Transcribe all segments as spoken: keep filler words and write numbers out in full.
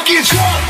get drunk.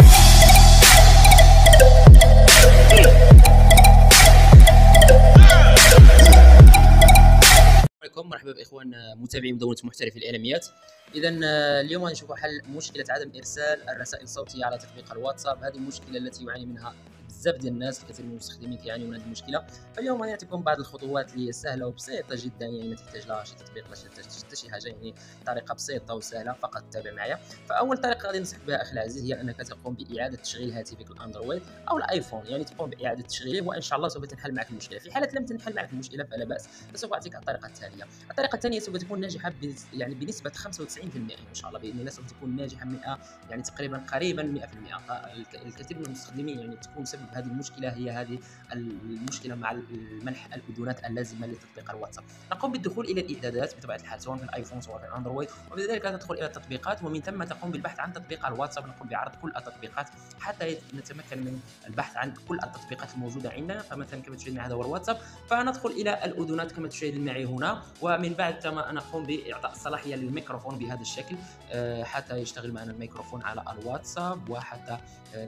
عليكم، مرحبا باخوان متابعي مدونة محترفي الاعلاميات. اذا اليوم غنشوفوا حل مشكله عدم ارسال الرسائل الصوتيه على تطبيق الواتساب. هذه المشكله التي يعاني منها بزاف ديال الناس، الكثير من المستخدمين كيعانيوا من هذه المشكله. فاليوم غنعطيكم بعض الخطوات اللي هي سهله وبسيطه جدا، يعني ما تحتاج لها شي تطبيق لا حتى شي حاجه، يعني طريقه بسيطه وسهله، فقط تابع معايا. فاول طريقه غادي ننصحك بها اخي العزيز هي انك تقوم باعاده تشغيل هاتفك الاندرويد او الايفون، يعني تقوم باعاده تشغيله وان شاء الله سوف تنحل معك المشكله. في حاله لم تنحل معك المشكله فلا باس، فسوف اعطيك الطريقه التاليه. الطريقه الثانيه سوف تكون ناجحه يعني بنسبه خمسة وتسعين بالمئة ان شاء الله، باذن الله سوف تكون ناجحه مئة، يعني تقريبا قريبا مئة بالمئة. الكثير من المستخدمين يعني تكون سبب هذه المشكله هي هذه المشكله مع منح الاذونات اللازمه لتطبيق الواتساب. نقوم بالدخول الى الاعدادات بطبيعه الحال، سواء في الايفون سواء في الاندرويد، وبعد ذلك تدخل الى التطبيقات، ومن ثم تقوم بالبحث عن تطبيق الواتساب. نقوم بعرض كل التطبيقات حتى نتمكن من البحث عن كل التطبيقات الموجوده عندنا. فمثلا كما تشاهدون هذا هو الواتساب، فندخل الى الاذونات كما تشاهدون معي هنا، ومن بعد ثم نقوم باعطاء الصلاحيه للميكروفون بهذا الشكل حتى يشتغل معنا الميكروفون على الواتساب وحتى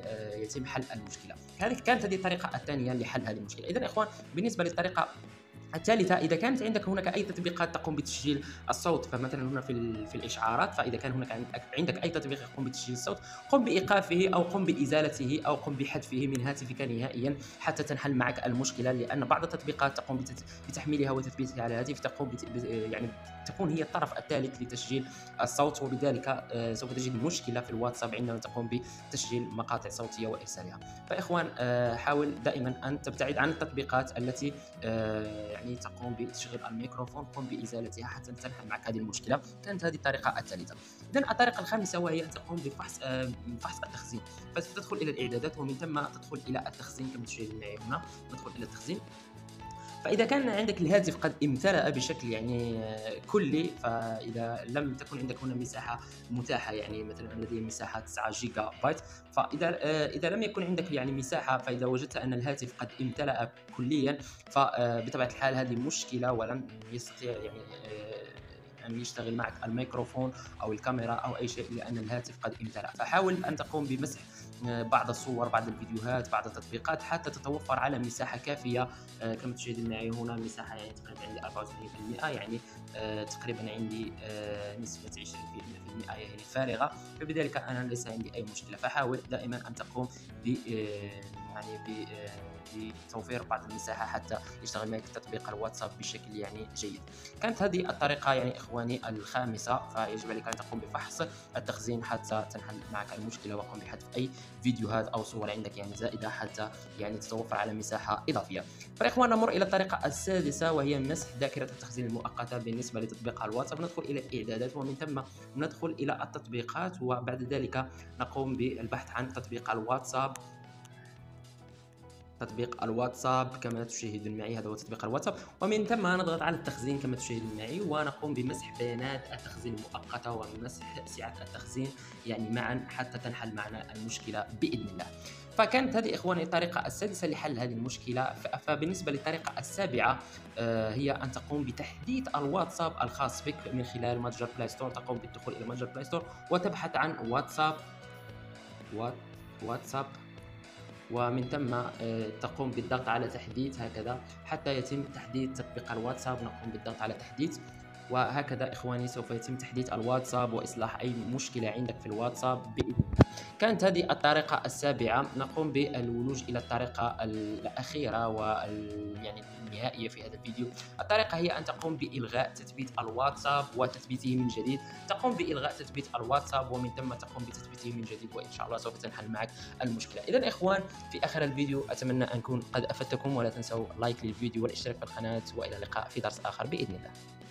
يتم حل المشكله. هذه كانت هذه الطريقه الثانيه لحل هذه المشكله. اذا اخوان، بالنسبه للطريقه الثالثة، إذا كانت عندك هناك أي تطبيقات تقوم بتسجيل الصوت، فمثلا هنا في في الإشعارات، فإذا كان هناك عندك أي تطبيق يقوم بتسجيل الصوت، قم بإيقافه أو قم بإزالته أو قم بحذفه من هاتفك نهائيا حتى تنحل معك المشكلة، لأن بعض التطبيقات تقوم بتحميلها وتثبيتها على الهاتف تقوم بت... يعني تكون هي الطرف الثالث لتسجيل الصوت، وبذلك سوف تجد مشكلة في الواتساب عندما تقوم بتسجيل مقاطع صوتية وإرسالها. فإخوان، حاول دائما أن تبتعد عن التطبيقات التي يعني تقوم بتشغيل الميكروفون، قم بازالتها حتى تنحل معك هذه المشكله. كانت هذه الطريقه الثالثه. اذا الطريقه الخامسه وهي ان تقوم بفحص آه فحص التخزين. فتدخل الى الاعدادات ومن ثم تدخل الى التخزين كما تشاهدون معي هنا. ندخل الى التخزين، فإذا كان عندك الهاتف قد امتلأ بشكل يعني كلي، فإذا لم تكن عندك هنا مساحة متاحة، يعني مثلا لدي مساحة تسعة جيجا بايت، فإذا إذا لم يكن عندك يعني مساحة، فإذا وجدت أن الهاتف قد امتلأ كليا، فبطبيعة الحال هذه مشكلة ولن يستطيع يعني أن يشتغل معك الميكروفون أو الكاميرا أو أي شيء، لأن الهاتف قد امتلأ. فحاول أن تقوم بمسح بعض الصور، بعض الفيديوهات، بعض التطبيقات حتى تتوفر على مساحة كافية. كما تشاهدون معي هنا مساحة يعني تقريبا عندي أربعة وثمانين بالمئة، يعني تقريبا عندي نسبة عشرين بالمئة يعني فارغة، فبذلك أنا ليس عندي أي مشكلة. فحاول دائما أن تقوم ب يعني بتوفير بعض المساحة حتى يشتغل معك تطبيق الواتساب بشكل يعني جيد. كانت هذه الطريقة يعني إخواني الخامسة، فيجب عليك أن تقوم بفحص التخزين حتى تنحل معك المشكلة، وقم بحذف أي فيديوهات أو صور عندك يعني زائدة حتى يعني تتوفر على مساحة إضافية. فإخوان، نمر إلى الطريقة السادسة وهي مسح ذاكرة التخزين المؤقتة بالنسبة لتطبيق الواتساب. ندخل إلى الإعدادات ومن ثم ندخل إلى التطبيقات، وبعد ذلك نقوم بالبحث عن تطبيق الواتساب. تطبيق الواتساب كما تشاهدون معي، هذا هو تطبيق الواتساب، ومن ثم نضغط على التخزين كما تشاهدون معي، ونقوم بمسح بيانات التخزين المؤقتة ومسح سعة التخزين يعني معا حتى تنحل معنا المشكلة بإذن الله. فكانت هذه إخواني الطريقة السادسة لحل هذه المشكلة. فبالنسبة للطريقة السابعة هي أن تقوم بتحديث الواتساب الخاص بك من خلال متجر بلاي ستور. تقوم بالدخول إلى متجر بلاي ستور وتبحث عن واتساب واتساب ومن ثم تقوم بالضغط على تحديث هكذا حتى يتم تحديث تطبيق الواتساب. نقوم بالضغط على تحديث، وهكذا إخواني سوف يتم تحديث الواتساب وإصلاح أي مشكلة عندك في الواتساب بإذن الله. كانت هذه الطريقة السابعة. نقوم بالولوج إلى الطريقة الأخيرة وال يعني النهائية في هذا الفيديو. الطريقة هي أن تقوم بإلغاء تثبيت الواتساب وتثبيته من جديد. تقوم بإلغاء تثبيت الواتساب ومن ثم تقوم بتثبيته من جديد، وإن شاء الله سوف تنحل معك المشكلة. إذا إخوان، في آخر الفيديو أتمنى أن أكون قد أفدتكم، ولا تنسوا لايك للفيديو والاشتراك في القناة، وإلى اللقاء في درس آخر بإذن الله.